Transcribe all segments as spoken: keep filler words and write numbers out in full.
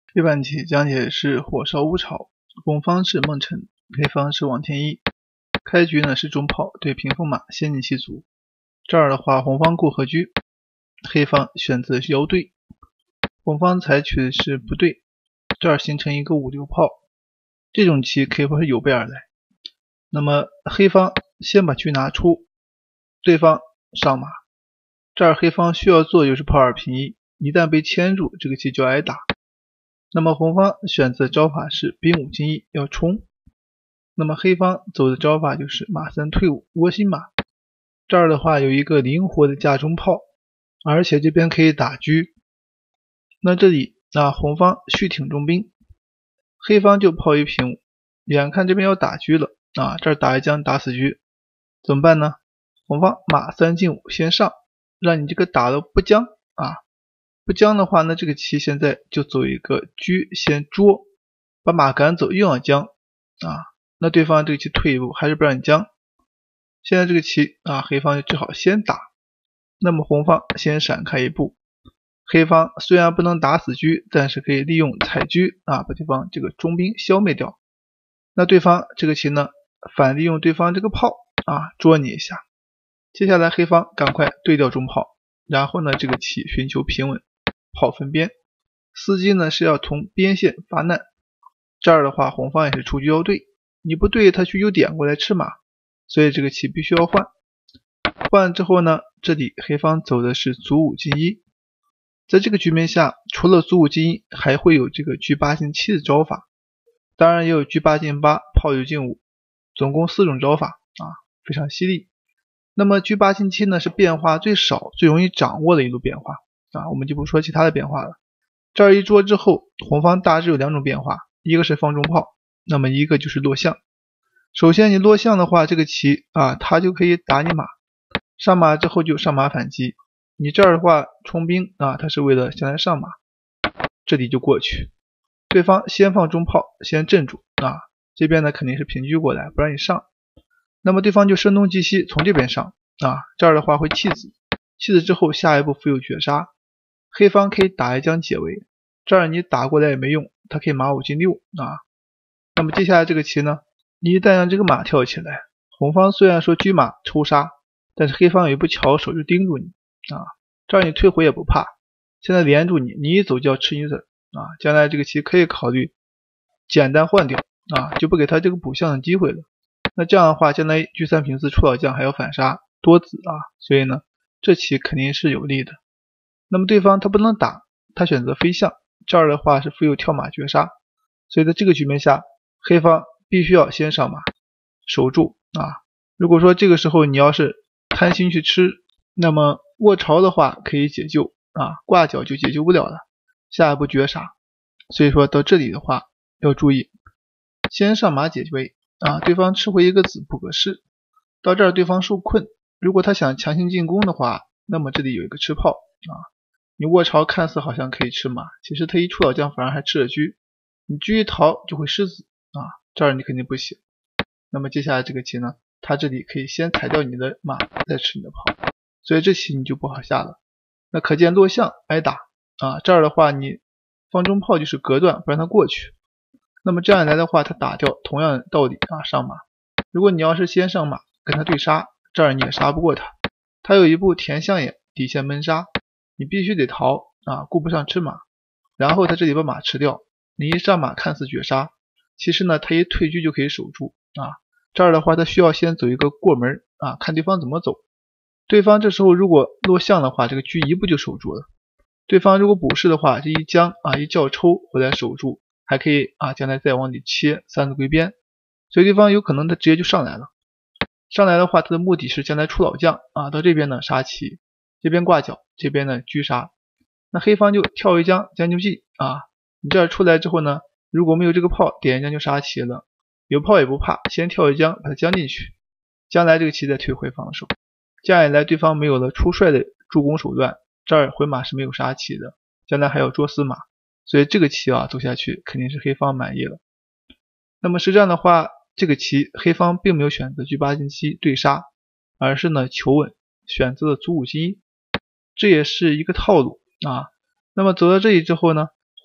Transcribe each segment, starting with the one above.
这盘棋讲解是火烧乌巢，攻方是孟辰，黑方是王天一。开局呢是中炮对屏风马先进七卒，这儿的话红方过河车，黑方选择是腰对，红方采取的是不对，这儿形成一个五六炮，这种棋可以说是有备而来。那么黑方先把车拿出，对方上马，这儿黑方需要做的就是炮二平一，一旦被牵住，这个棋就要挨打。那么红方选择招法是兵五进一，要冲。那么黑方走的招法就是马三退五，窝心马。这儿的话有一个灵活的架中炮，而且这边可以打车。那这里啊，红方续挺中兵，黑方就炮一平五，眼看这边要打车了啊，这儿打一将打死车，怎么办呢？红方马三进五先上，让你这个打的不僵啊。不僵的话，那这个棋现在就走一个车先捉，把马赶走，又要僵啊。那对方这个棋退一步，还是不让你僵。现在这个棋啊，黑方就只好先打。那么红方先闪开一步，黑方虽然不能打死车，但是可以利用踩车啊，把对方这个中兵消灭掉。那对方这个棋呢，反利用对方这个炮啊，捉你一下。接下来黑方赶快对掉中炮，然后呢，这个棋寻求平稳。炮分边，司机呢是要从边线发难，这儿的话红方也是出车要对，你不对他去又点过来吃马，所以这个棋必须要换。换之后呢，这里黑方走的是卒五进一，在这个局面下，除了卒五进一，还会有这个车八进七的招法，当然也有车八进八，炮九进五，总共四种招法啊，非常犀利。那么车八进七呢是变化最少、最容易掌握的一路变化。啊，我们就不说其他的变化了。这儿一捉之后，红方大致有两种变化，一个是放中炮，那么一个就是落象。首先你落象的话，这个棋啊，它就可以打你马，上马之后就上马反击。你这儿的话冲兵啊，它是为了将来上马，这里就过去。对方先放中炮，先镇住啊，这边呢肯定是平车过来，不让你上。那么对方就声东击西，从这边上啊，这儿的话会弃子，弃子之后下一步负有绝杀。黑方可以打一将解围，这儿你打过来也没用，他可以马五进六啊。那么接下来这个棋呢，你一旦让这个马跳起来，红方虽然说车马抽杀，但是黑方有一步巧手就盯住你啊，这儿你退回也不怕，现在连住你，你一走就要吃你子啊，将来这个棋可以考虑简单换掉啊，就不给他这个补象的机会了。那这样的话，将来车三平四出老将还要反杀多子啊，所以呢，这棋肯定是有利的。那么对方他不能打，他选择飞象，这儿的话是负有跳马绝杀，所以在这个局面下，黑方必须要先上马守住啊。如果说这个时候你要是贪心去吃，那么卧巢的话可以解救啊，挂角就解救不了了，下一步绝杀。所以说到这里的话要注意，先上马解围啊，对方吃回一个子不可视，到这儿对方受困，如果他想强行进攻的话，那么这里有一个吃炮啊。你卧巢看似好像可以吃马，其实他一出老将反而还吃了车，你车一逃就会失子啊，这儿你肯定不行。那么接下来这个棋呢，他这里可以先踩掉你的马，再吃你的炮，所以这棋你就不好下了。那可见落象挨打啊，这儿的话你放中炮就是隔断，不让他过去。那么这样一来的话，他打掉同样的道理啊，上马。如果你要是先上马跟他对杀，这儿你也杀不过他，他有一步填象眼底线闷杀。你必须得逃啊，顾不上吃马，然后他这里把马吃掉，你一上马看似绝杀，其实呢他一退车就可以守住啊。这儿的话他需要先走一个过门啊，看对方怎么走。对方这时候如果落象的话，这个车一步就守住了。对方如果补士的话，这一将啊一叫抽回来守住，还可以啊将来再往里切三子归边，所以对方有可能他直接就上来了。上来的话，他的目的是将来出老将啊，到这边呢杀棋。这边挂角，这边呢车杀，那黑方就跳一将将就计啊，你这儿出来之后呢，如果没有这个炮，点一将就杀棋了，有炮也不怕，先跳一将把它将进去，将来这个棋再退回防守，这样一来对方没有了出帅的助攻手段，这儿回马是没有杀棋的，将来还要捉死马，所以这个棋啊走下去肯定是黑方满意了。那么实战的话，这个棋黑方并没有选择车八进七对杀，而是呢求稳，选择了卒五进一。这也是一个套路啊。那么走到这里之后呢，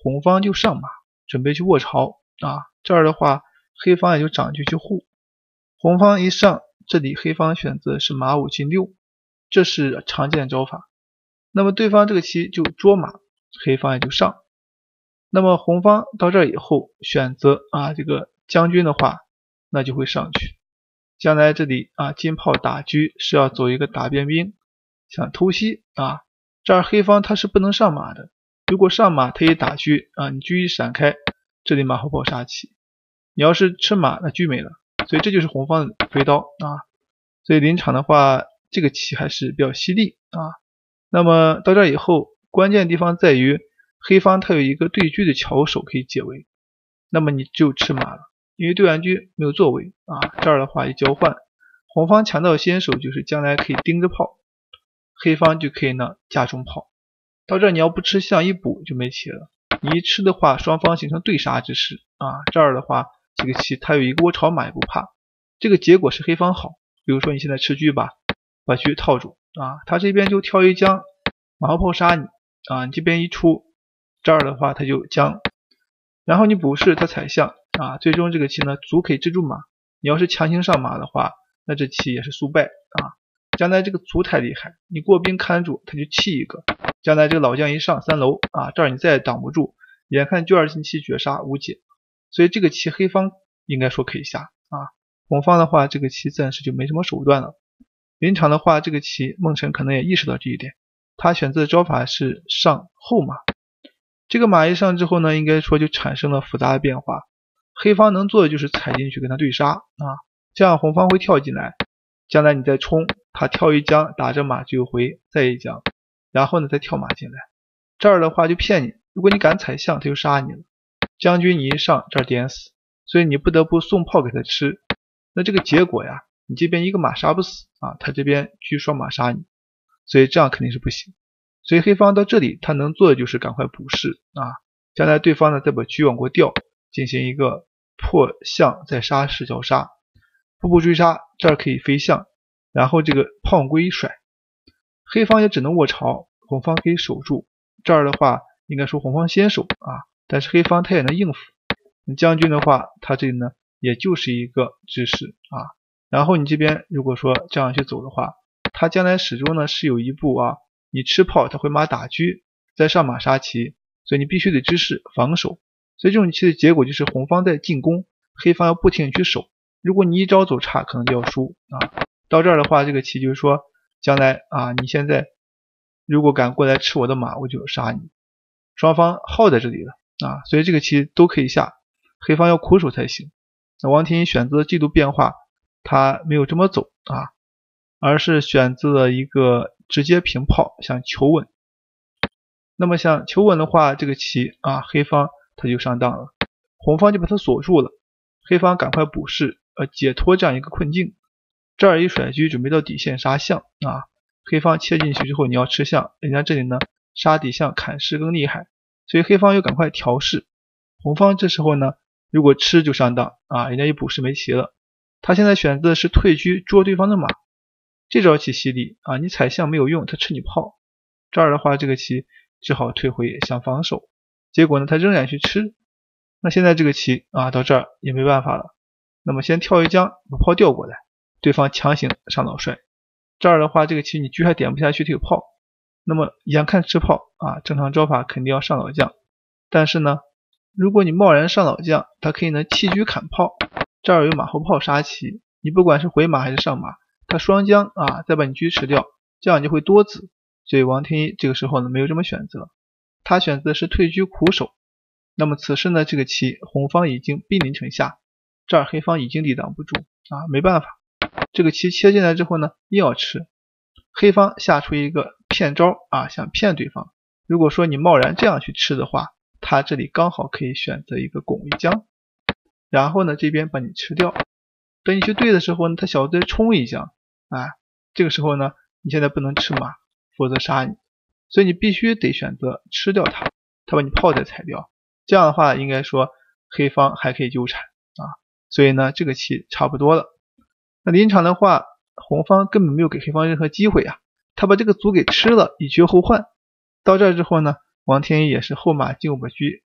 红方就上马，准备去卧巢啊。这儿的话，黑方也就长车去护。红方一上，这里黑方选择是马五进六，这是常见招法。那么对方这个棋就捉马，黑方也就上。那么红方到这儿以后选择啊这个将军的话，那就会上去。将来这里啊金炮打车是要走一个打边兵，想偷袭啊。这儿黑方他是不能上马的，如果上马他一打车啊，你车一闪开，这里马后炮杀棋。你要是吃马，那车没了。所以这就是红方的飞刀啊。所以临场的话，这个棋还是比较犀利啊。那么到这以后，关键地方在于黑方他有一个对车的巧手可以解围，那么你就吃马了，因为对完车没有作为啊。这儿的话一交换，红方抢到先手，就是将来可以盯着炮，黑方就可以呢架中炮。到这儿你要不吃象一补就没棋了，你一吃的话，双方形成对杀之势啊。这儿的话，这个棋它有一个窝巢马也不怕，这个结果是黑方好。比如说你现在吃车吧，把车套住啊，他这边就跳一将，马后炮杀你啊，你这边一出，这儿的话他就将，然后你补士他踩象啊，最终这个棋呢卒可以制住马。你要是强行上马的话，那这棋也是速败啊。将来这个卒太厉害，你过兵看住他就弃一个，将来这个老将一上三楼啊，这儿你再也挡不住，眼看车二进七绝杀无解，所以这个棋黑方应该说可以下啊。红方的话，这个棋暂时就没什么手段了。临场的话，这个棋孟辰可能也意识到这一点，他选择的招法是上后马。这个马一上之后呢，应该说就产生了复杂的变化。黑方能做的就是踩进去跟他对杀啊，这样红方会跳进来，将来你再冲，他跳一将打着马就回，再一将，然后呢再跳马进来。这儿的话就骗你，如果你敢踩象，他就杀你了。将军你一上，这儿点死，所以你不得不送炮给他吃。那这个结果呀，你这边一个马杀不死啊，他这边车双马杀你，所以这样肯定是不行。所以黑方到这里他能做的就是赶快补士啊，将来对方呢再把车往过调，进行一个破象再杀式交杀，步步追杀，这儿可以飞象，然后这个炮归甩，黑方也只能卧巢，红方可以守住。这儿的话应该说红方先守啊，但是黑方他也能应付。将军的话，他这里呢也就是一个知识啊，然后你这边如果说这样去走的话，他将来始终呢是有一步啊，你吃炮他回马打车，再上马杀棋，所以你必须得知识防守。所以这种棋的结果就是红方在进攻，黑方要不停去守。如果你一招走差，可能就要输啊。到这儿的话，这个棋就是说，将来啊，你现在如果敢过来吃我的马，我就杀你。双方耗在这里了啊，所以这个棋都可以下，黑方要苦守才行。那王天一选择季度变化，他没有这么走啊，而是选择了一个直接平炮，想求稳。那么想求稳的话，这个棋啊，黑方他就上当了，红方就把他锁住了，黑方赶快补士，呃，解脱这样一个困境。这儿一甩车准备到底线杀象啊，黑方切进去之后你要吃象，人家这里呢杀底象砍士更厉害，所以黑方又赶快调士。红方这时候呢如果吃就上当啊，人家一补士没棋了。他现在选择的是退车捉对方的马，这招棋犀利啊，你踩象没有用，他吃你炮。这儿的话这个棋只好退回想防守，结果呢他仍然去吃。那现在这个棋啊到这儿也没办法了，那么先跳一将把炮调过来，对方强行上老帅。这儿的话这个棋你车还点不下去，他有炮，那么眼看吃炮啊，正常招法肯定要上老将，但是呢如果你贸然上老将，他可以呢弃车砍炮，这儿有马后炮杀棋，你不管是回马还是上马，他双将啊再把你车吃掉，这样就会多子。所以王天一这个时候呢没有这么选择，他选择的是退车苦守。那么此时呢这个棋红方已经兵临城下，这儿黑方已经抵挡不住啊，没办法，这个棋切进来之后呢硬要吃，黑方下出一个骗招啊，想骗对方。如果说你贸然这样去吃的话，他这里刚好可以选择一个拱一将，然后呢这边把你吃掉，等你去对的时候呢他小子冲一将啊，这个时候呢你现在不能吃马，否则杀你，所以你必须得选择吃掉他，他把你炮再踩掉，这样的话应该说黑方还可以纠缠啊，所以呢这个棋差不多了。那临场的话红方根本没有给黑方任何机会啊，他把这个卒给吃了，以绝后患。到这之后呢王天一也是后马进五把车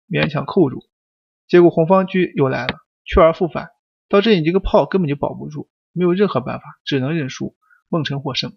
勉强扣住，结果红方车又来了，去而复返，到这里这个炮根本就保不住，没有任何办法，只能认输，孟辰获胜。